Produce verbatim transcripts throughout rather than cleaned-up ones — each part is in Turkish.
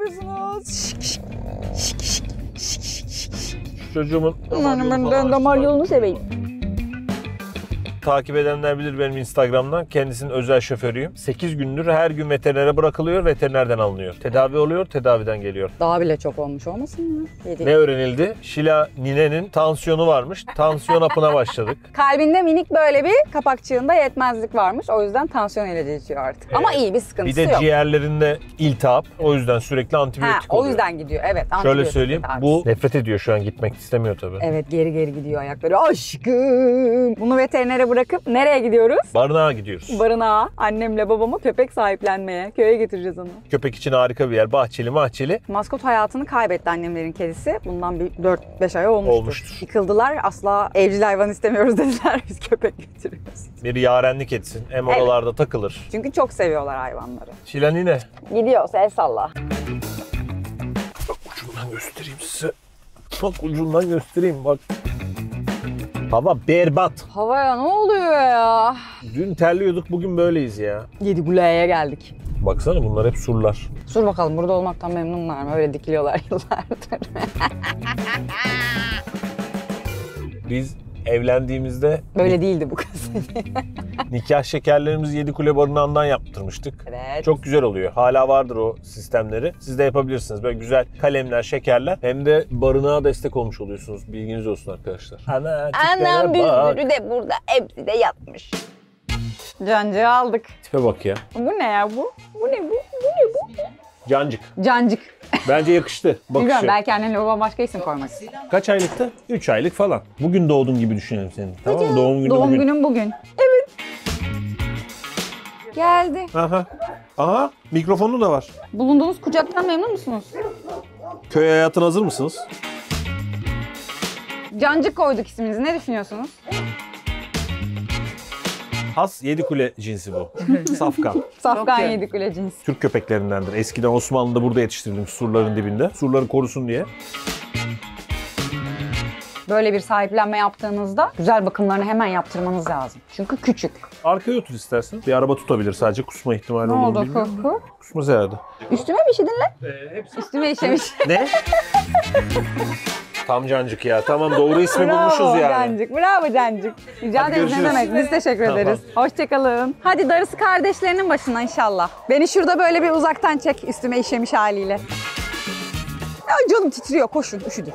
yapıyorsunuz? Şık şık. Şık şık. Şık şık şık şık. Çocuğumun Ben, ben damar yolunu seveyim. Takip edenler bilir benim Instagram'dan. Kendisinin özel şoförüyüm. sekiz gündür her gün veterinere bırakılıyor, veterinerden alınıyor. Tedavi oluyor, tedaviden geliyor. Daha bile çok olmuş olmasın mı? Yedi. Ne öğrenildi? Şila ninenin tansiyonu varmış. Tansiyon hapına başladık. Kalbinde minik böyle bir kapakçığında yetmezlik varmış. O yüzden tansiyon ilacı içiyor artık. Ama iyi bir sıkıntısı Bir de yok. ciğerlerinde iltihap. O yüzden sürekli Ha, antibiyotik o oluyor. yüzden gidiyor. Evet. Şöyle antibiyotik söyleyeyim. tedavisi. Bu nefret ediyor şu an, gitmek istemiyor tabii. Evet, geri geri gidiyor ayakları. Aşkım. Bunu veterinere bırakıp nereye gidiyoruz? Barınağa gidiyoruz. Barınağa. Annemle babamı köpek sahiplenmeye. Köye getireceğiz onu. Köpek için harika bir yer. Bahçeli mahçeli. Maskot hayatını kaybetti annemlerin kedisi. Bundan bir dört beş ay olmuştur. Olmuştur. Yıkıldılar. Asla evcil hayvan istemiyoruz dediler. Biz köpek getiriyoruz. Bir yarenlik etsin. Hem Evet. oralarda takılır. Çünkü çok seviyorlar hayvanları. Şila nine. Gidiyoruz, el salla. Bak ucundan göstereyim size. Bak ucundan göstereyim bak. Hava berbat. Havaya ne oluyor ya? Dün terliyorduk, bugün böyleyiz ya. Yedikule'ye geldik. Baksana bunlar hep surlar. Sor bakalım, burada olmaktan memnunlar mı? Öyle dikiliyorlar yıllardır. Biz evlendiğimizde Böyle değildi bu kız. nikah şekerlerimizi Yedikule Barınağı'ndan yaptırmıştık. Evet. Çok güzel oluyor. Hala vardır o sistemleri. Siz de yapabilirsiniz. Böyle güzel kalemler, şekerler. Hem de barınağa destek olmuş oluyorsunuz. Bilginiz olsun arkadaşlar. Ana, Anam bir bak. sürü de burada hepsi de yatmış. Cancığı aldık. Tipe bak ya. Bu ne ya bu? Bu ne bu? Bu ne bu? Cancık. Cancık. Bence yakıştı Bilmiyorum, bakışı. belki annenle babam başka isim koymak istiyor. Kaç aylıktı? üç aylık falan. Bugün doğdun gibi düşünelim senin. Tamam mı? Doğum günü Doğum bugün. günüm bugün. Evet. Geldi. Aha. Aha. Mikrofonu da var. Bulunduğunuz kucaktan memnun musunuz? Köy hayatına hazır mısınız? Cancık koyduk isminizi. Ne düşünüyorsunuz? Has Yedikule cinsi bu. Safkan. Safkan Yedikule cinsi. Türk köpeklerindendir. Eskiden Osmanlı'da burada yetiştirilmiş, surların dibinde. Surları korusun diye. Böyle bir sahiplenme yaptığınızda güzel bakımlarını hemen yaptırmanız lazım. Çünkü küçük. Arkaya otur istersen. Bir araba tutabilir sadece. Kusma ihtimali Ne olur mu oldu bilmiyorum. koku? Kusmaz herhalde. Üstüme bir şey dinle. Üstüme işemiş. Ne? Tam Cancık ya. Tamam, doğru ismi bulmuşuz Bravo yani. Cancık, bravo Cancık. Rica Hadi ederiz, ne görüşürüz. demek. Biz teşekkür Tamam. ederiz. Hoşçakalın. Hadi darısı kardeşlerinin başına inşallah. Beni şurada böyle bir uzaktan çek üstüme işemiş haliyle. Ya canım titriyor, koşun, üşüdüm.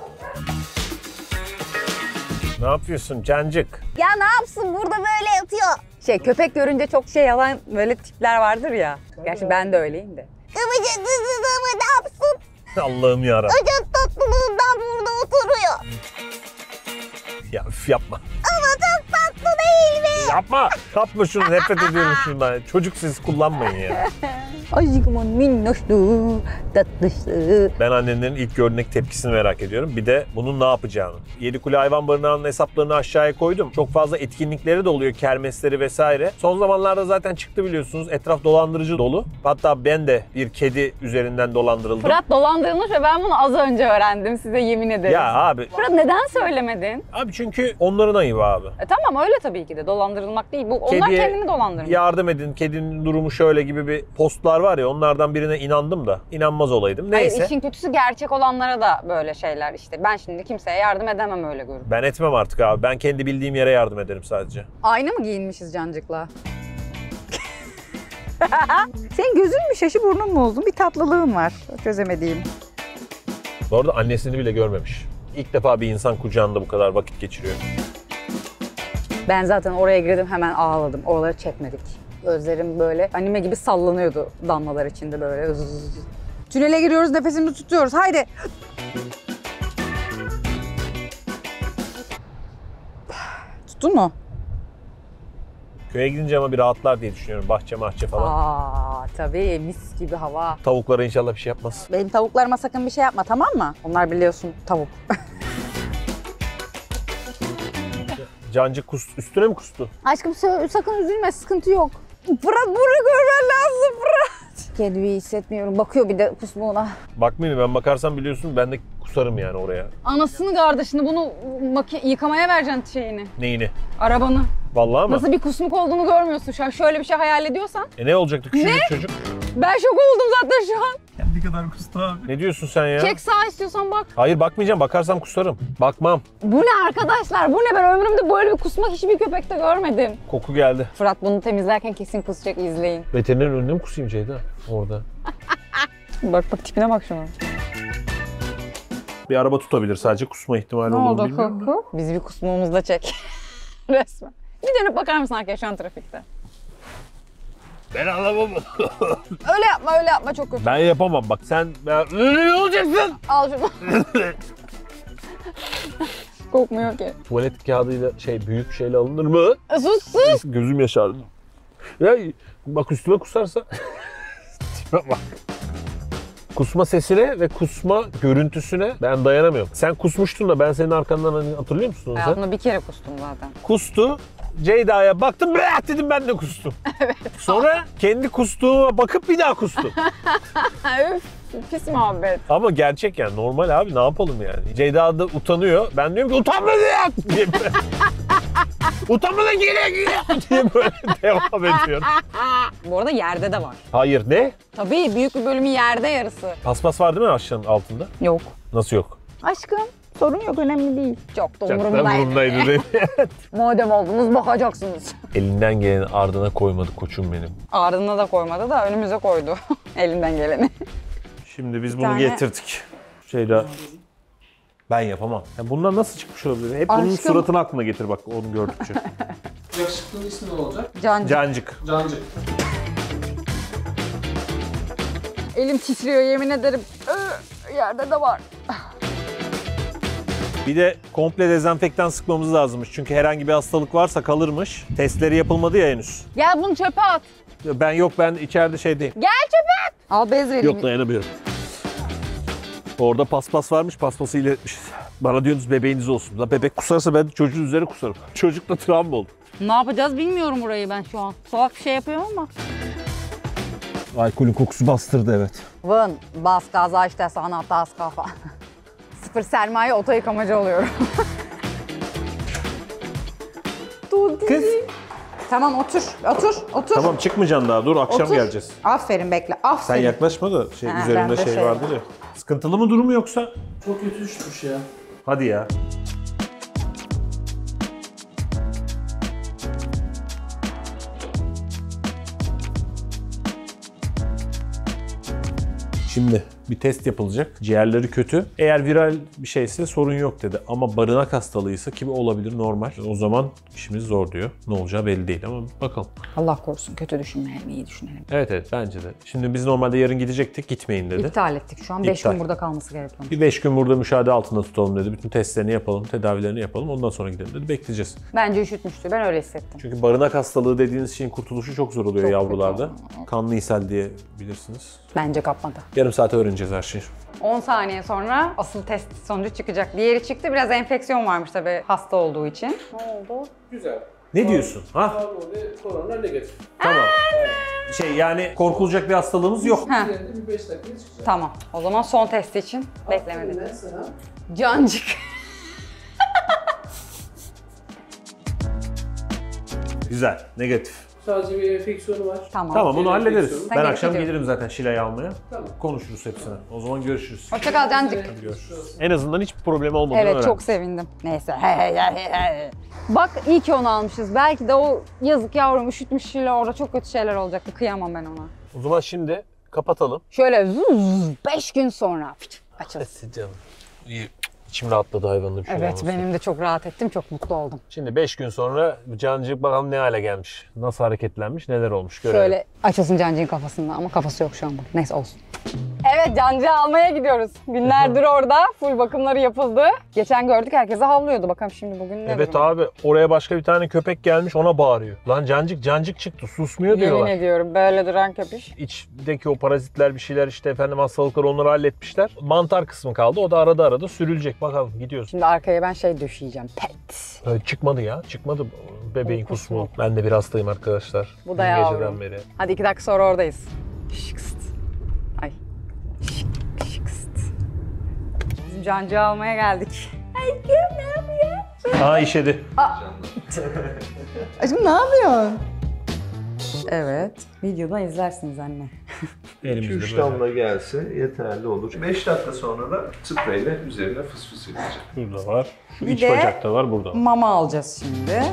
Ne yapıyorsun Cancık? Ya ne yapsın, burada böyle yatıyor. Şey, köpek görünce çok şey yalan böyle tipler vardır ya. Gerçi ben de öyleyim de. Ne yapsın? Allah'ım yarabbim. Çok tatlılığından burada oturuyor. Ya üf, yapma. Ama çok tatlı değil mi? Yapma. Yapma şunu. Nefret ediyorum şundan. Çocuk siz kullanmayın ya. Aşkımın minnoşluğu, tatlışlığı. Ben annenlerin ilk örnek tepkisini merak ediyorum. Bir de bunun ne yapacağını. Yedikule Hayvan Barınağı'nın hesaplarını aşağıya koydum. Çok fazla etkinlikleri de oluyor, kermesleri vesaire. Son zamanlarda zaten çıktı biliyorsunuz. Etraf dolandırıcı dolu. Hatta ben de bir kedi üzerinden dolandırıldım. Fırat dolandırılmış ve ben bunu az önce öğrendim, size yemin ederim. Ya abi. Fırat neden söylemedin? Abi çünkü onların ayıbı abi. E tamam, öyle tabii ki de dolandırılmak değil. Bu, onlar Kediye kendini dolandırmış. yardım edin, kedinin durumu şöyle gibi bir postlar var ya, onlardan birine inandım da inanmaz olaydım. Neyse. Hayır, işin kötüsü gerçek olanlara da böyle şeyler işte. Ben şimdi kimseye yardım edemem öyle görüp. Ben etmem artık abi. Ben kendi bildiğim yere yardım ederim sadece. Aynı mı giyinmişiz Cancık'la? Senin gözün mü şaşı, burnun mu uzun? Bir tatlılığın var. Çözemediğim. Bu arada annesini bile görmemiş. İlk defa bir insan kucağında bu kadar vakit geçiriyor. Ben zaten oraya girdim, hemen ağladım. Oraları çekmedik. Gözlerim böyle anime gibi sallanıyordu damlalar içinde böyle. Zzz. Tünele giriyoruz, nefesimizi tutuyoruz. Haydi. Tuttun mu? Köye gidince ama bir rahatlar diye düşünüyorum. Bahçe mahçe falan. Aa tabii, mis gibi hava. Tavuklara inşallah bir şey yapmaz. Benim tavuklarıma sakın bir şey yapma, tamam mı? Onlar biliyorsun tavuk. Cancık kust, üstüne mi kustu? Aşkım sakın üzülme, sıkıntı yok. Fırat, bunu görmen lazım Fırat. Kendimi iyi hissetmiyorum. Bakıyor bir de kusmuğuna. Bakmayayım, ben bakarsam biliyorsun ben de kusarım yani oraya. Anasını kardeşini bunu maki- yıkamaya vereceksin şeyini. Neyini? Arabanı. Vallahi mı? Nasıl bir kusmuk olduğunu görmüyorsun şu an. Şöyle bir şey hayal ediyorsan. E ne olacaktı küçücük çocuk? Ben şok oldum zaten şu an. Kendi İstediği kadar kustu abi. Ne diyorsun sen ya? Çek sağ istiyorsan bak. Hayır bakmayacağım. Bakarsam kusarım. Bakmam. Bu ne arkadaşlar? Bu ne? Ben ömrümde böyle bir kusmak hiçbir köpekte görmedim. Koku geldi. Fırat bunu temizlerken kesin kusacak, izleyin. Veterinerin önünde mi kusayım Ceyda? Orada. Bak bak tipine bak şuna. Bir araba tutabilir sadece kusma ihtimali Ne olur mu oldu bilmiyorum. koku? Bizi bir kusmamızda çek. Resmen. Bir dönüp bakar mısın arkadaşlar şu an trafikte? Ben alamam. Öyle yapma, öyle yapma, çok kötü. Ben yapamam bak sen ben ne olacaksın? Al şunu. Kokmuyor ki. Tuvalet kağıdıyla şey büyük şeyle alınır mı? Sus sus. Gözüm yaşardı. Ya bak üstüme kusarsa. Tipe bak. Kusma sesine ve kusma görüntüsüne ben dayanamıyorum. Sen kusmuştun da ben senin arkandan hani hatırlıyor musun onu sen? Hayatımda bir kere kustum zaten. Kustu. Ceyda'ya baktım bırak dedim ben de kustum. Evet. Sonra kendi kustuğuma bakıp bir daha kustum. Üf, pis muhabbet. Ama gerçek yani normal abi ne yapalım yani. Ceyda da utanıyor. Ben diyorum ki utanma diye. diye böyle. Utanmadan geliyor geliyor diye böyle devam ediyorum. Bu arada yerde de var. Hayır ne? Tabii büyük bir bölümü yerde, yarısı. Paspas var değil mi aşağının altında? Yok. Nasıl yok? Aşkım sorun yok, önemli değil. Çok da Çok da umurumdaydı. umurumdaydı değil mi? Madem oldunuz bakacaksınız. Elinden geleni ardına koymadı koçum benim. Ardına da koymadı da önümüze koydu. Elinden geleni. Şimdi biz bunu tane- getirdik. Şeyda. Ben yapamam. Ya bunlar nasıl çıkmış olabilir? Hep bunun Aşkım. suratını aklına getir bak onu gördükçe. Yakışıklının ismi ne olacak? Cancı. Cancık. Cancı. Elim titriyor yemin ederim. Ee, yerde de var. Bir de komple dezenfektan sıkmamız lazımmış. Çünkü herhangi bir hastalık varsa kalırmış. Testleri yapılmadı ya henüz. Gel bunu çöpe at. Ben yok ben içeride şeydeyim. Gel çöpe at. Al bez vereyim. Yok dayanamıyorum. Orada paspas varmış, paspası iletmişiz. Bana diyorsunuz bebeğiniz olsun. La bebek kusarsa ben de çocuğun üzerine kusarım. Çocuk da travma oldu. Ne yapacağız bilmiyorum burayı ben şu an. Salak bir şey yapıyorum ama. Alkolün kokusu bastırdı evet. Vın, bas gaza işte sana tas kafa. Sıfır sermaye oto yıkamacı oluyorum. Kız. Tamam otur, otur, otur. Tamam çıkmayacaksın daha dur akşam Otur. geleceğiz. Aferin bekle, Sen aferin. yaklaşma da şey Ha, üzerinde bende şey, şey vardır ya. Sıkıntılı mı durumu yoksa? Çok kötü düşmüş ya. Hadi ya. Şimdi bir test yapılacak. Ciğerleri kötü. Eğer viral bir şeyse sorun yok dedi. Ama barınak hastalığıysa ki olabilir normal. O zaman işimiz zor diyor. Ne olacağı belli değil ama bakalım. Allah korusun, kötü düşünmeyelim, iyi düşünelim. Evet evet bence de. Şimdi biz normalde yarın gidecektik gitmeyin dedi. İptal ettik şu an, beş İptal. gün burada kalması gerekiyor. Bir beş gün burada müşahede altında tutalım dedi. Bütün testlerini yapalım, tedavilerini yapalım. Ondan sonra gidelim dedi. Bekleyeceğiz. Bence üşütmüştü, ben öyle hissettim. Çünkü barınak hastalığı dediğiniz şeyin kurtuluşu çok zor oluyor Çok yavrularda. kötü. Kanlı ishal diye bilirsiniz. Bence kapmadı. Yarım saate öğreneceğiz her şeyi. on saniye sonra asıl test sonucu çıkacak. Diğeri çıktı, biraz enfeksiyon varmış tabii hasta olduğu için. Ne oldu? Güzel. Ne diyorsun? Ha? Hormonlu korona negatif. Tamam. Şey yani korkulacak bir hastalığımız yok. Ha, Üzerinde bir beş dakika çıkacak. tamam. O zaman son test için beklemedik. Ben sana Cancık. Güzel, negatif. sadece bir enfeksiyonu var. Tamam. Tamam bunu Genel hallederiz. enfeksiyon. Ben Sen akşam gelip gelirim zaten Şile'yi almaya. Tamam. Konuşuruz hepsine. O zaman görüşürüz. Hoşça kal Cancık. Görüşürüz. En azından hiçbir problem olmadığını Evet öğrendim. çok sevindim. Neyse. He he he he. Bak iyi ki onu almışız. Belki de o yazık yavrum üşütmüş Şile orada çok kötü şeyler olacaktı. Kıyamam ben ona. O zaman şimdi kapatalım. Şöyle beş gün sonra açılsın. Canım. İyi. İçim rahatladı hayvanlı bir şey Evet olması. benim de çok rahat ettim. Çok mutlu oldum. Şimdi beş gün sonra Cancık bakalım ne hale gelmiş. Nasıl hareketlenmiş, neler olmuş görelim. Şöyle açılsın Cancık'ın kafasında ama kafası yok şu an. Neyse olsun. Evet Cancık'ı almaya gidiyoruz. Günlerdir orada. Full bakımları yapıldı. Geçen gördük herkese havlıyordu. Bakalım şimdi bugün ne Evet durum? abi oraya başka bir tane köpek gelmiş ona bağırıyor. Lan Cancık Cancık çıktı susmuyor Yemin diyorlar. ediyorum böyle duran köpüş. İçdeki o parazitler bir şeyler işte efendim hastalıklar onları halletmişler. Mantar kısmı kaldı o da arada arada sürülecek bakalım gidiyoruz. Şimdi arkaya ben şey döşeyeceğim. Pet. Ee, çıkmadı ya çıkmadı bebeğin O kusmu. kusmu. Ben de bir hastayım arkadaşlar. Bu da Dün yavrum. geceden beri. Hadi iki dakika sonra oradayız. Şıkst. Ay. Şık, şıkst. Bizim Cancık'ı almaya geldik. Aşkım ne yapıyorsun? Aa işedi. Aşkım ne yapıyorsun? Evet. Videodan izlersiniz anne. Elimizde iki üç böyle. damla gelse yeterli olur. beş dakika sonra da spreyle üzerine fıs fıs edeceğim. Burada var. Şu Bir iç de- bacakta var, burada var. Mama alacağız şimdi.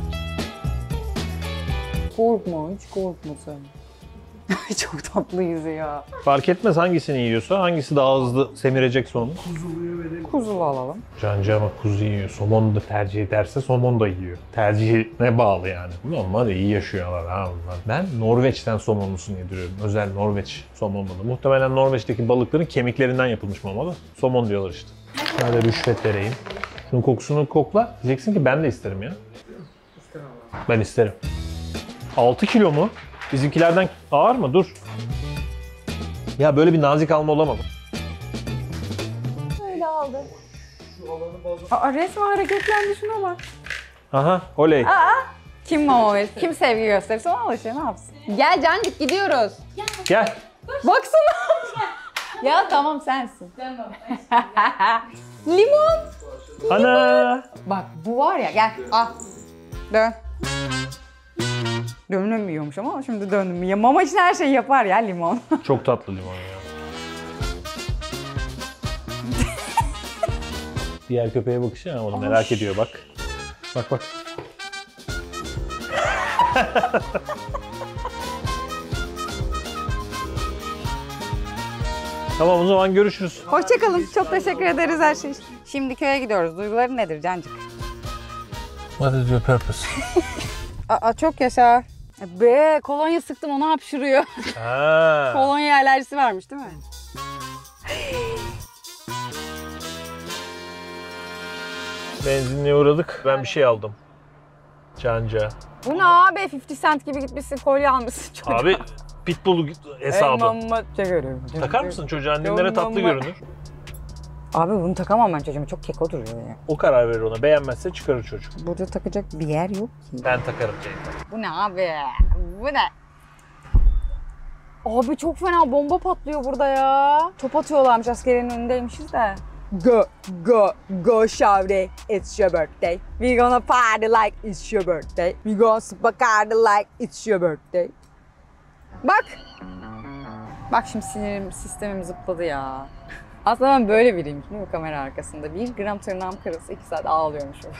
Korkma, hiç korkma sen. Çok tatlı yüzü ya. Fark etmez hangisini yiyorsa, hangisi daha hızlı semirecekse onu. Kuzulu alalım. Cancı ama kuzu yiyor. Somon da tercih ederse somon da yiyor. Tercihine bağlı yani. Normal iyi yaşıyorlar ha bunlar. Ben Norveç'ten somonlusunu yediriyorum. Özel Norveç somon balığı. Muhtemelen Norveç'teki balıkların kemiklerinden yapılmış mama da. Somon diyorlar işte. Şöyle rüşvet vereyim. Şunun kokusunu kokla. Diyeceksin ki ben de isterim ya. Ben isterim. altı kilo mu? Bizimkilerden ağır mı? Dur. Ya böyle bir nazik alma olamaz. Öyle aldı. Aa, resmen hareketlendi, şuna bak. Aha, oley. Kim mama verir? Kim sevgi gösterirse ona alışıyor, ne yapsın? Gel Cancık, gidiyoruz. Gel. Baksana. Ya tamam, sensin. Limon. Ana. Bak bu var ya, gel al. Dön. Dönemiyormuş ama şimdi döndüm. Ya mama için her şeyi yapar ya limon. Çok tatlı limon ya. Diğer köpeğe bakışı ya, onu merak ediyor bak. Bak bak. Tamam, o zaman görüşürüz. Hoşçakalın. Çok teşekkür ederiz her şey için. Şimdi köye gidiyoruz. Duyguların nedir Cancık? What is your purpose? Aa çok yaşa. Be kolonya sıktım, onu hapşırıyor. Ha. Kolonya alerjisi varmış değil mi? Benzinliğe uğradık. Ben bir şey aldım. Canca. Bu ne abi? elli Cent gibi gitmişsin, kolye almışsın çocuğa. Abi pitbull hesabı. Elmamı çekerim. Takar mısın çocuğa? Annenlere tatlı Elmamı- görünür. Abi bunu takamam ben çocuğuma. Çok keko duruyor ya. O karar verir ona. Beğenmezse çıkarır çocuk. Burada takacak bir yer yok ki. Ben takarım Ceyda. Bu ne abi? Bu ne? Abi çok fena bomba patlıyor burada ya. Top atıyorlarmış, askerinin önündeymişiz de. Go, go, go Şavre, it's your birthday. We gonna party like it's your birthday. We gonna spakardı like it's your birthday. Bak. Bak şimdi sinirim, sistemim zıpladı ya. Aslında ben böyle biriyim değil mi kamera arkasında? Bir gram tırnağım kırılsa iki saat ağlıyormuşum.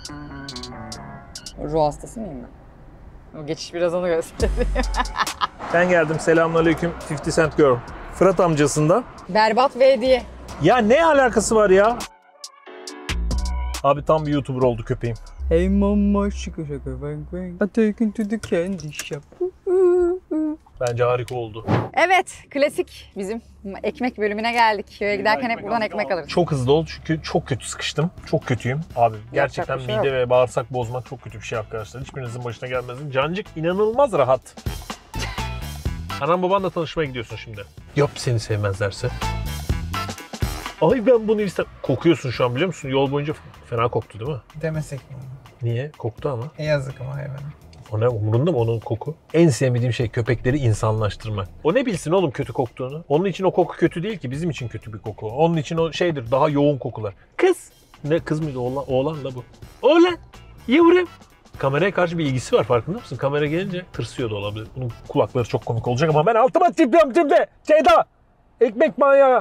Ruh hastası mıyım ben? O geçiş biraz onu gösteriyor. Ben geldim. Selamünaleyküm elli Cent Girl. Fırat amcasında. Berbat ve hediye. Ya ne alakası var ya? Abi tam bir YouTuber oldu köpeğim. Hey mama şıkı şıkı bang bang. I take into the candy shop. Bence harika oldu. Evet, klasik bizim ekmek bölümüne geldik. Köye giderken hep buradan ekmek alırız. Çok hızlı oldu çünkü çok kötü sıkıştım. Çok kötüyüm. Abi gerçekten bir şey mide ve bağırsak bozmak çok kötü bir şey arkadaşlar. Hiçbirinizin başına gelmesin. Cancık inanılmaz rahat. Anam babanla tanışmaya gidiyorsun şimdi. Yok seni sevmezlerse. Ay ben bunu istem. Kokuyorsun şu an biliyor musun? Yol boyunca fena koktu değil mi? Demesek mi? Niye? Koktu ama. E yazık ama hayvana. O ne umurunda mı onun koku? En sevmediğim şey köpekleri insanlaştırmak. O ne bilsin oğlum kötü koktuğunu? Onun için o koku kötü değil ki, bizim için kötü bir koku. Onun için o şeydir, daha yoğun kokular. Kız! Ne kız mıydı? Oğlan, oğlan da bu. Oğlan! Yavrum! Kameraya karşı bir ilgisi var, farkında mısın? Kamera gelince tırsıyor da olabilir. Bunun kulakları çok komik olacak ama ben altıma titriyorum şimdi! Ceyda! Ekmek manyağı!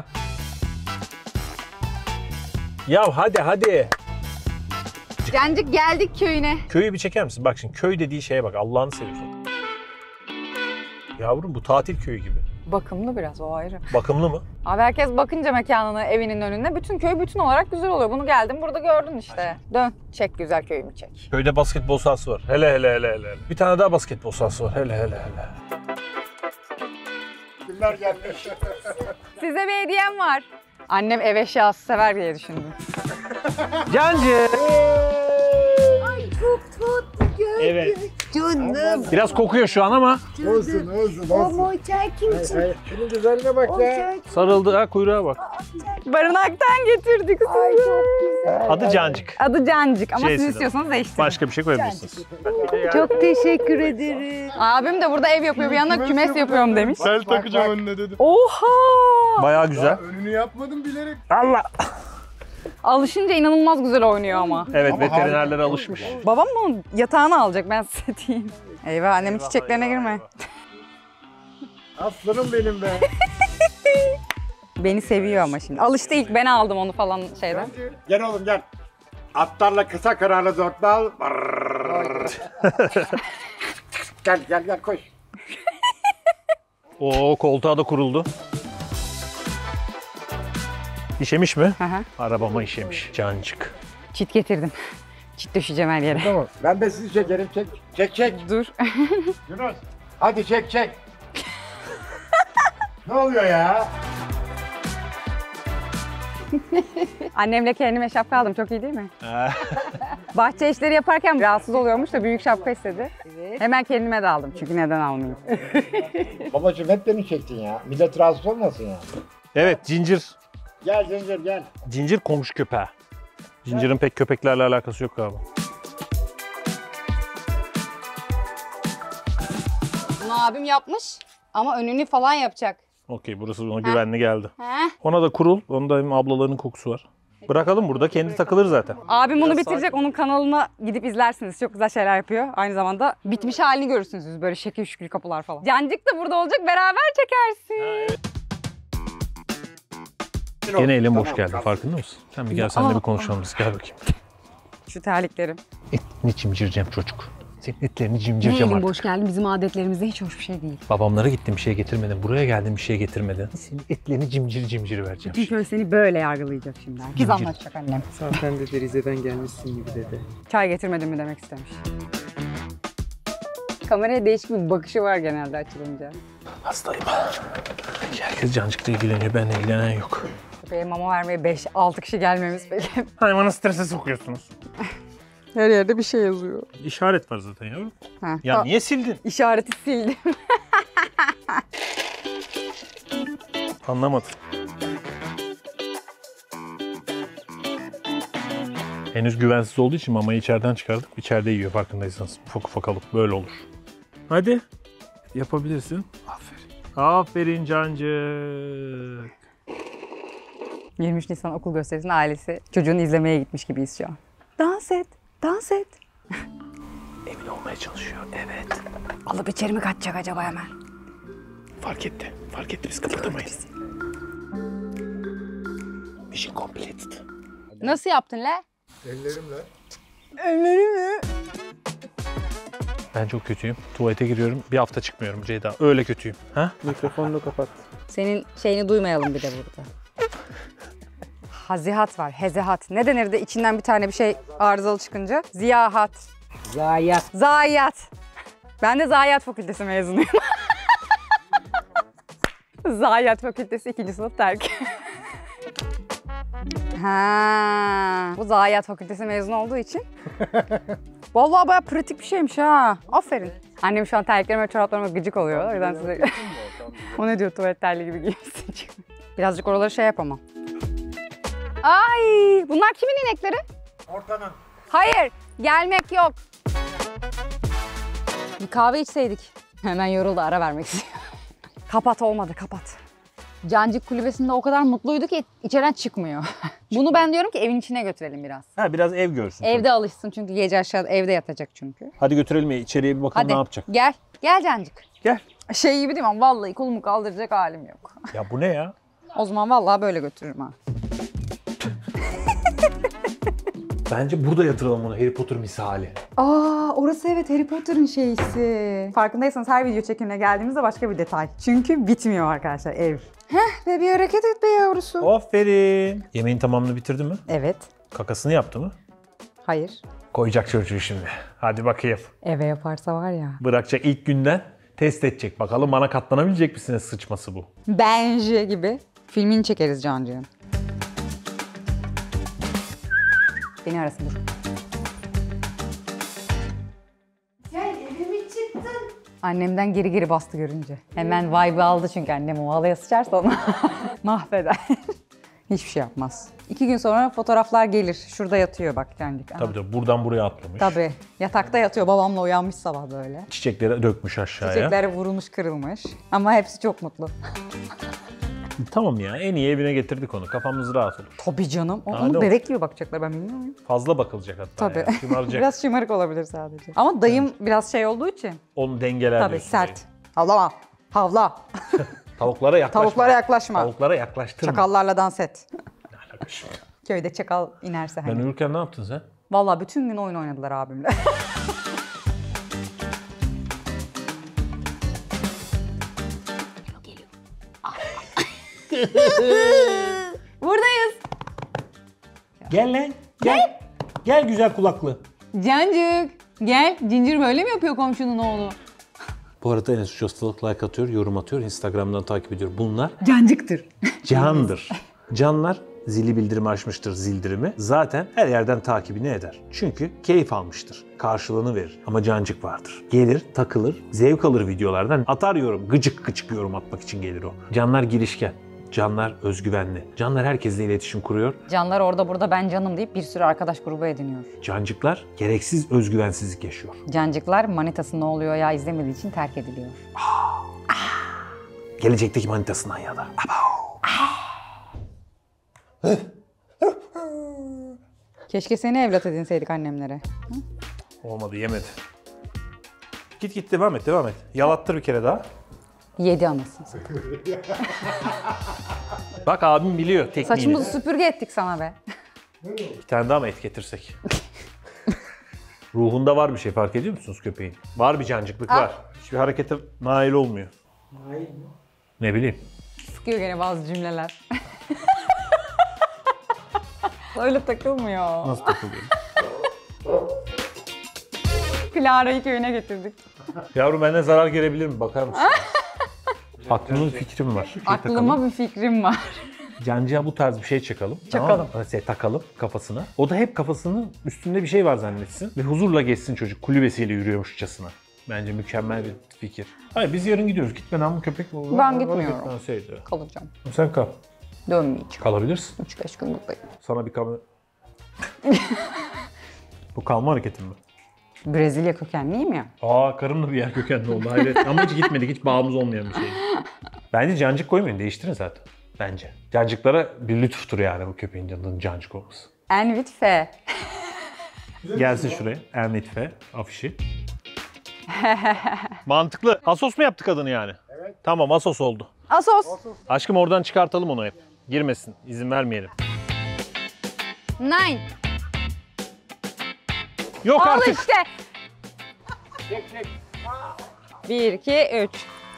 Ya hadi hadi! Cancık geldik köyüne. Köyü bir çeker misin? Bak şimdi köy dediği şeye bak, Allah'ını seviyorsun. Yavrum bu tatil köyü gibi. Bakımlı biraz, o ayrı. Bakımlı mı? Abi herkes bakınca mekanını, evinin önünde bütün köy bütün olarak güzel oluyor. Bunu geldin burada gördün işte. Dön, çek güzel köyümü çek. Köyde basketbol sahası var. Hele hele hele hele. Bir tane daha basketbol sahası var. Hele hele hele. Size bir hediyem var. Annem ev eşyası sever diye düşündüm. Cancı. Çok tatlı gördüm. Evet. Canım. Biraz kokuyor şu an ama. Olsun olsun olsun. Ama o çay kim için? Şunun güzelliğine bak O ya. çay Sarıldı ha, kuyruğa bak. Barınaktan getirdik sizi. Ay çok güzel. Adı Cancık. Adı Cancık ama Şeysi siz de. istiyorsanız değiştirin. Başka bir şey koyabilirsiniz. Çok teşekkür ederim. Abim de burada ev yapıyor, bir yandan kümes yapıyorum demiş. Sel takacağım önüne dedim. Oha! Bayağı güzel. Önünü yapmadım bilerek. Allah. Alışınca inanılmaz güzel oynuyor ama. Evet, Ama veterinerlere harika. alışmış. Babam mı yatağını alacak, ben size diyeyim. Eyvah, annemin çiçeklerine girme. Aslanım benim be. Beni seviyor ama şimdi. Alıştı, ilk ben aldım onu falan şeyden. Gel oğlum gel. Atlarla kısa kararlı zortbal. Gel gel gel koş. Oo, koltuğa da kuruldu. İşemiş mi? Hı hı. Arabama işemiş. Cancık. Çit getirdim. Çit döşeceğim her yere. Tamam. Ben de sizi çekerim. Çek. Çek çek. Dur. Yunus. Hadi çek çek. Ne oluyor ya? Annemle kendime şapka aldım. Çok iyi değil mi? Bahçe işleri yaparken rahatsız oluyormuş da büyük şapka istedi. Hemen kendime de aldım. Çünkü neden almayayım? Babacığım hep beni çektin ya. Millet rahatsız olmasın ya. Evet, Cincir. Gel Zincir gel. Cincir komşu köpeği. Cincir'in pek köpeklerle alakası yok galiba. Bunu abim yapmış ama önünü falan yapacak. Okey, burası ona güvenli geldi. He? Ona da kurul. Onda hem ablalarının kokusu var. Bırakalım burada, kendi takılır zaten. Abim bunu bitirecek. Onun kanalına gidip izlersiniz. Çok güzel şeyler yapıyor. Aynı zamanda bitmiş halini görürsünüz siz. Böyle şekil şükür kapılar falan. Cancık da burada olacak. Beraber çekersin. Gene elim boş geldi, farkında mısın? Sen bir gel, seninle bir konuşalım biz. Gel bakayım. Şu terliklerim. Etini cimcireceğim çocuk. Senin etlerini Ne cimcireceğim elim artık. boş geldi. Bizim adetlerimizde hiç hoş bir şey değil. Babamlara gittim, bir şey getirmedin. Buraya geldim, bir şey getirmedin. Senin etlerini cimcir cimcir vereceğim. Bütün köy seni böyle yargılayacak şimdi. Herkes anlatacak annem. Sen de Rize'den gelmişsin gibi dedi. Çay getirmedin mi demek istemiş. Kameraya değişik bir bakışı var genelde açılınca. Hastayım. Herkes cancıkla ilgileniyor, benimle ilgilenen yok. Köpeğe mama vermeye beş altı kişi gelmemiz peki. Hayvanı strese sokuyorsunuz. Her yerde bir şey yazıyor. İşaret var zaten yavrum. Ha. Ya Ha, niye sildin? İşareti sildim. Anlamadım. Henüz güvensiz olduğu için mamayı içeriden çıkardık. İçeride yiyor farkındaysanız. Ufak ufak alıp böyle olur. Hadi. Yapabilirsin. Aferin. Aferin cancık. yirmi üç Nisan okul gösterisinde ailesi çocuğunu izlemeye gitmiş gibiyiz şu an. Dans et, dans et. Emin olmaya çalışıyor. Evet. Alıp içeri mi kaçacak acaba hemen? Fark etti. Fark etti. Biz kıpırdamayız. Mission completed. Nasıl yaptın le? Ellerimle. Ellerimle. Ben çok kötüyüm. Tuvalete giriyorum. Bir hafta çıkmıyorum Ceyda. Öyle kötüyüm. Ha? Mikrofonunu kapat. Senin şeyini duymayalım bir de burada. Hazihat var, hezehat. Ne denirdi içinden bir tane bir şey arızalı çıkınca? Ziyahat. Zayiat. Zayiat. Ben de Zayiat Fakültesi mezunuyum. Zayiat Fakültesi ikinci sınıf terk. Ha, bu Zayiat Fakültesi mezun olduğu için. Vallahi bayağı pratik bir şeymiş ha. Aferin. Annem şu an terliklerime ve çoraplarıma gıcık oluyor. O yüzden size... O ne diyor, tuvalet terliği gibi giymişsin. Birazcık oraları şey yapamam. Ay, bunlar kimin inekleri? Ortanın. Hayır, gelmek yok. Bir kahve içseydik. Hemen yoruldu, ara vermek istiyor. Kapat olmadı, kapat. Cancık kulübesinde o kadar mutluydu ki içeriden çıkmıyor. Bunu ben diyorum ki evin içine götürelim biraz. Ha, biraz ev görsün. Evde alışsın çünkü gece aşağıda evde yatacak çünkü. Hadi götürelim ya, içeriye bir bakalım Hadi ne yapacak. gel, gel Cancık. Gel. Şey gibi değil mi? Vallahi kolumu kaldıracak halim yok. Ya bu ne ya? O zaman vallahi böyle götürürüm ha. Bence burada yatıralım onu, Harry Potter misali. Aa, orası evet Harry Potter'ın şeysi. Farkındaysanız her video çekimine geldiğimizde başka bir detay. Çünkü bitmiyor arkadaşlar ev. Heh be, bir hareket et be yavrusu. Aferin. Yemeğin tamamını bitirdi mi? Evet. Kakasını yaptı mı? Hayır. Koyacak çocuğu şimdi. Hadi bakayım. Eve yaparsa var ya. Bırakacak ilk günden test edecek. Bakalım bana katlanabilecek misiniz, sıçması bu. Bence gibi. Filmini çekeriz Cancığım. Beni arasın dur. Gel evime çıktın. Annemden geri geri bastı görünce. Hemen vibe aldı çünkü annem o halaya sıçarsa onu mahveder. Hiçbir şey yapmaz. İki gün sonra fotoğraflar gelir. Şurada yatıyor bak Cancık. Aha. Tabii tabii, buradan buraya atlamış. Tabii. Yatakta yatıyor. Babamla uyanmış sabah böyle. Çiçekleri dökmüş aşağıya. Çiçekler vurulmuş, kırılmış. Ama hepsi çok mutlu. Tamam ya, en iyi evine getirdik onu. Kafamız rahat olur. Tabii canım. O- Hadi Onu o. bebek gibi bakacaklar, ben bilmiyor muyum? Fazla bakılacak hatta. Tabii. Yani. Şımaracak. Biraz şımarık olabilir sadece. Ama dayım biraz şey olduğu için. Onu dengeler Tabii diyorsun sert. dayı. Havlama. Havla. Tavuklara yaklaşma. Tavuklara yaklaşma. Tavuklara yaklaştırma. Çakallarla dans et. Ne alakası var? Köyde çakal inerse Ben hani. uyurken ne yaptın sen? Vallahi bütün gün oyun oynadılar abimle. Buradayız. Gel lan. Gel. Gel güzel kulaklı. Cancık. Gel. Cincir böyle mi yapıyor komşunun oğlu? Bu arada Enes Uç Hastalık like atıyor, yorum atıyor, Instagram'dan takip ediyor. Bunlar Cancıktır. candır. Canlar zili bildirimi açmıştır, zildirimi. Zaten her yerden takibini eder. Çünkü keyif almıştır. Karşılığını verir. Ama cancık vardır. Gelir, takılır, zevk alır videolardan. Atar yorum, gıcık gıcık yorum atmak için gelir o. Canlar girişken. Canlar özgüvenli. Canlar herkesle iletişim kuruyor. Canlar orada burada ben canım deyip bir sürü arkadaş grubu ediniyor. Cancıklar gereksiz özgüvensizlik yaşıyor. Cancıklar manitası ne oluyor ya izlemediği için terk ediliyor. Gelecekteki manitasından ya da. Keşke seni evlat edinseydik annemlere. Olmadı, yemedi. Git git devam et, devam et. Yalattır bir kere daha. Yedi anasını. Bak abim biliyor tekniğini. Saçımızı süpürge ettik sana be. Bir tane daha mı et getirsek? Ruhunda var bir şey, fark ediyor musunuz köpeğin? Var bir cancıklık Ah. var. Hiçbir harekete nail olmuyor. Nail mi? Ne bileyim. Sıkıyor gene bazı cümleler. Öyle takılmıyor. Nasıl takılıyor? Clara'yı köyüne getirdik. Yavrum benden zarar gelebilir mi? Bakar mısın? Aklımda bir fikrim var. Şey Aklıma takalım. bir fikrim var. Cancığa bu tarz bir şey çakalım. Çakalım. Tamam mı? Şey, takalım kafasına. O da hep kafasının üstünde bir şey var zannetsin. Ve huzurla geçsin çocuk. Kulübesiyle yürüyormuşçasına. Bence mükemmel bir fikir. Hayır biz yarın gidiyoruz. Gitmeden bu köpek mi olur? Ben gitmiyorum. Gitmenseydi. Kalacağım. Sen kal. Dönmeyeceğim. Kalabilirsin. üç beş gün buradayım. Sana bir kamera... Bu kalma hareketin mi? Brezilya kökenliyim ya. Aa karımla bir yer kökenli oldu hayret. Ama hiç gitmedik. Hiç bağımız olmayan bir şey. Bence cancık koymayın. Değiştirin zaten. Bence. Cancıklara bir lütuftur yani bu köpeğin canının cancık olması. Envit F. Gelsin şuraya. Ernitfe afişi. Mantıklı. Asos mu yaptık adını yani? Evet. Tamam Asos oldu. Asos. Aşkım oradan çıkartalım onu hep. Girmesin. İzin vermeyelim. Nine. Yok Al artık. işte. Bir, iki, üç.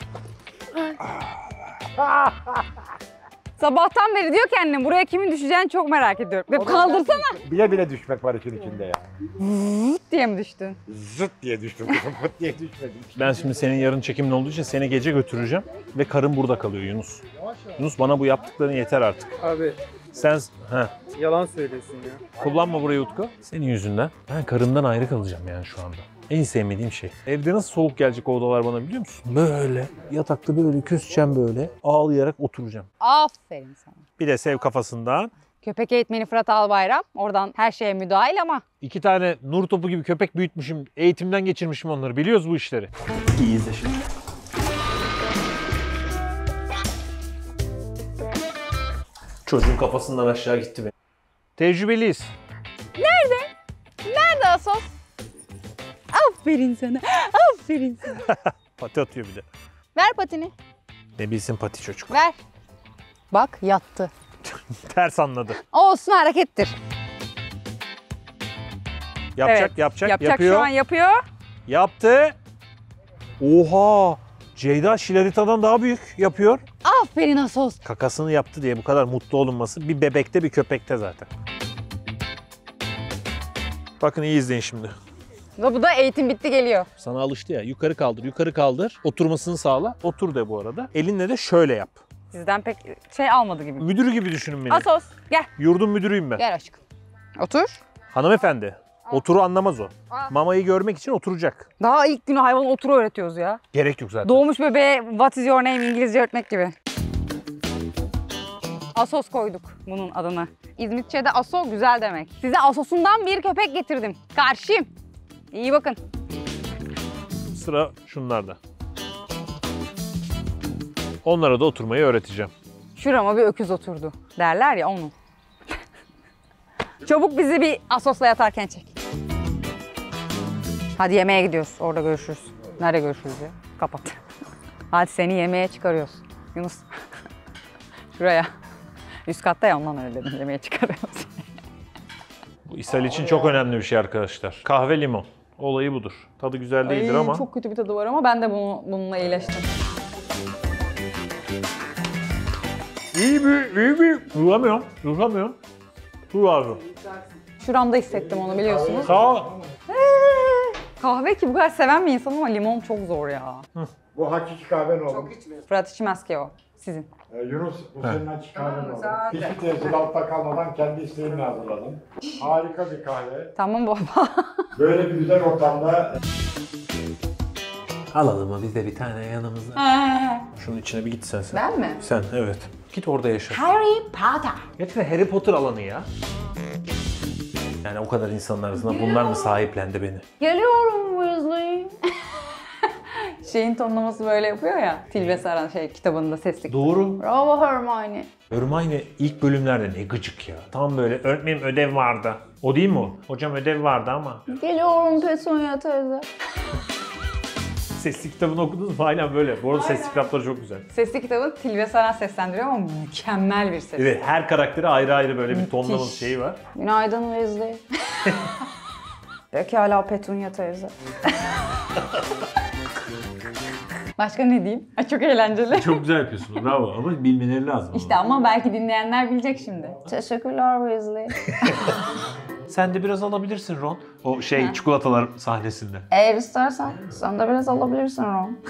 Sabahtan beri diyor ki annem buraya kimin düşeceğini çok merak ediyorum. Ve kaldırsana Bile bile düşmek var işin içinde ya. diye mi düştün? Zıt diye düştüm. Pıt diye düşmedim. Ben şimdi senin yarın çekimin olduğu için seni gece götüreceğim. Ve karın burada kalıyor Yunus. Yunus bana bu yaptıkların yeter artık. Abi Sen heh, yalan söylüyorsun ya. kullanma burayı Utku. Senin yüzünden ben karımdan ayrı kalacağım yani şu anda. En sevmediğim şey. Evde nasıl soğuk gelecek o odalar bana biliyor musun? Böyle yatakta böyle küseceğim böyle ağlayarak oturacağım. Aferin sana. Bir de sev kafasından. Köpek eğitmeni Fırat Albayram. Oradan her şeye müdahil ama İki tane nur topu gibi köpek büyütmüşüm. Eğitimden geçirmişim onları. Biliyoruz bu işleri. İyi izle şimdi. Çocuğun kafasından aşağı gitti benim. Tecrübeliyiz. nerede Asos? Aferin sana. Aferin sana. Pati atıyor bir de. Ver patini. Ne bilsin pati çocuk. Ver. Bak yattı. Ters anladı. Olsun harekettir. Yapacak, Evet, yapacak, Yapacak yapıyor. şu an yapıyor. Yaptı. Oha! Ceyda Şilarita'dan daha büyük yapıyor. Aferin Asos. Kakasını yaptı diye bu kadar mutlu olunması bir bebekte bir köpekte zaten. Bakın iyi izleyin şimdi. Ve bu da eğitim bitti geliyor. Sana alıştı ya. Yukarı kaldır, yukarı kaldır. Oturmasını sağla. Otur de bu arada. Elinle de şöyle yap. Sizden pek şey almadı gibi. Müdür gibi düşünün beni. Asos gel. Yurdun müdürüyüm ben. Gel aşkım. Otur. Hanımefendi. Oturu anlamaz o. Aa. Mamayı görmek için oturacak. Daha ilk günü hayvan oturu öğretiyoruz ya. Gerek yok zaten. Doğmuş bebeğe what is your name İngilizce öğretmek gibi. Asos koyduk bunun adını. İzmitçe'de Aso güzel demek. Size Asos'undan bir köpek getirdim. Karşıyım. İyi bakın. Sıra şunlarda. Onlara da oturmayı öğreteceğim. Şurama bir öküz oturdu derler ya onu. Çabuk bizi bir Asos'la yatarken çek. Hadi yemeğe gidiyoruz. Orada görüşürüz. Nerede görüşürüz ya? Kapat. Hadi seni yemeğe çıkarıyoruz. Yunus. Şuraya. Üst katta ya ondan öyle dedim. Yemeğe çıkarıyoruz. Bu ishal için çok önemli bir şey arkadaşlar. Kahve limon. Olayı budur. Tadı güzel değildir Ay, ama. çok kötü bir tadı var ama ben de bunu, bununla iyileştim. İyi bir, iyi bir. Duramıyorum, duramıyorum. Dur abi. Şuramda hissettim onu biliyorsunuz. Sağ ol. Kahve ki bu kadar seven bir insan ama limon çok zor ya. Bu hakiki kahven oğlum. Fırat içmez ki o. Sizin. Ee, Yunus, bu senin hakiki kahven oğlum. Hiçbir tesir altta kalmadan kendi isteğimle hazırladım. Harika bir kahve. Tamam baba. Böyle bir güzel ortamda Alalım mı biz de bir tane yanımızda. Şunun içine bir gitsen sen. Ben mi? Sen evet. Git orada yaşa. Harry Potter. Gerçekten Harry Potter alanı ya. Yani o kadar insanın arasında bunlar mı sahiplendi beni? Geliyorum Weasley. Şeyin tonlaması böyle yapıyor ya. Tilbe Saran şey kitabında sesli. Doğru. Bravo Hermione. Hermione ilk bölümlerde ne gıcık ya. Tam böyle öğretmenim ödev vardı. O değil mi o? Hocam ödev vardı ama. Geliyorum Petunia teyze. Sesli kitabını okudunuz mu? Aynen böyle. Bu arada sesli kitapları çok güzel. Sesli kitabı Tilbe Saran seslendiriyor ama mükemmel bir ses. Evet, her karakteri ayrı ayrı böyle bir tonlama Müthiş. şeyi var. Günaydın Weasley. Pekala Petunia teyze. Başka ne diyeyim? Ay, çok eğlenceli. Çok güzel yapıyorsun. Bravo. Ama bilmeleri lazım. İşte ama belki dinleyenler bilecek şimdi. Teşekkürler Weasley. Sen de biraz alabilirsin Ron. O şey çikolatalar sahnesinde. Eğer istersen sen de biraz alabilirsin Ron.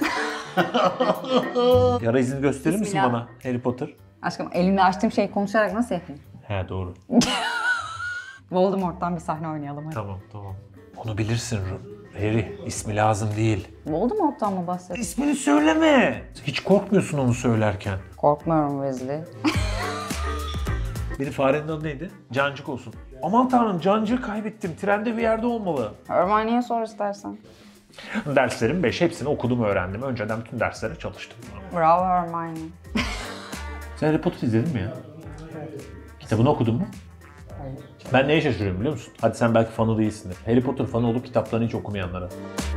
Yara izini gösterir misin Bismillah. bana Harry Potter? Aşkım elimle açtığım şeyi konuşarak nasıl yapayım? He doğru. Voldemort'tan bir sahne oynayalım hadi. Tamam tamam. Onu bilirsin Ron. Harry ismi lazım değil. Voldemort'tan mı bahsediyorsun? İsmini söyleme. Hiç korkmuyorsun onu söylerken. Korkmuyorum Weasley. Benim farenin adı neydi? Cancık olsun. Aman tanrım Cancık'ı kaybettim. Trende bir yerde olmalı. Hermione'ye sor istersen. Derslerim beş. Hepsini okudum öğrendim. Önceden bütün derslere çalıştım. Bravo Hermione. Sen Harry Potter izledin mi ya? Kitabını okudun mu? Ben neye şaşırıyorum biliyor musun? Hadi sen belki fanı değilsindir. Harry Potter fanı olup kitaplarını hiç okumayanlara.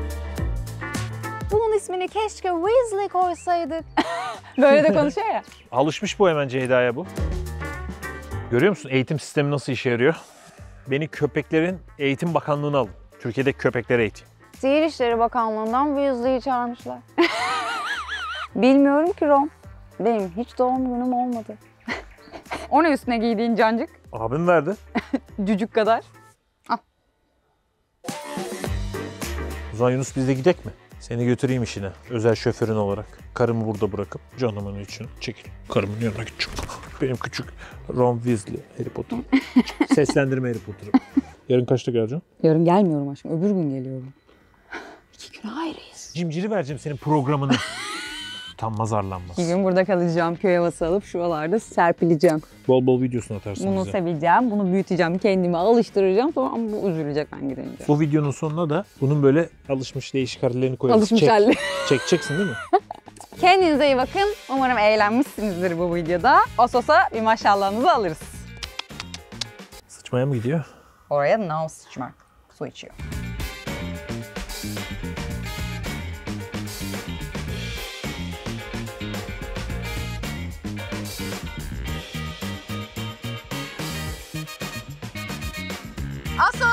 Bunun ismini keşke Weasley koysaydık. Böyle de konuşuyor ya. Alışmış bu hemen Ceyda'ya bu. Görüyor musun eğitim sistemi nasıl işe yarıyor? Beni köpeklerin eğitim bakanlığına alın. Türkiye'deki köpekleri eğiteyim. Sihir İşleri Bakanlığı'ndan Weasley'i çağırmışlar. Bilmiyorum ki Ron. Benim hiç doğum günüm olmadı. O ne üstüne giydiğin cancık? Abim verdi. Cücük kadar. O zaman Yunus biz de gidek mi? Seni götüreyim işine. Özel şoförün olarak. Karımı burada bırakıp canımın için çekil. Karımın yanına gideceğim. Benim küçük Ron Weasley, Harry Potter. Seslendirme Harry Potter'ı. Yarın kaçta geleceğim? Yarın gelmiyorum aşkım. Öbür gün geliyorum. İki gün ayrıyız. Cimciri vereceğim senin programını. Utanmaz arlanmaz. İki gün burada kalacağım. Köy havası alıp şuralarda serpileceğim. Bol bol videosunu atarsın Bunu bize. seveceğim. Bunu büyüteceğim. Kendimi alıştıracağım. Sonra ama bu üzülecek ben gidince. Bu videonun sonuna da bunun böyle alışmış değişik hallerini koyarız. Alışmış Çek- halli. Çekeceksin değil mi? Kendinize iyi bakın. Umarım eğlenmişsinizdir bu videoda. Asos'a bir maşallahınızı alırız. Sıçmaya mı gidiyor? Oraya no sıçmak. Su içiyor. Asos!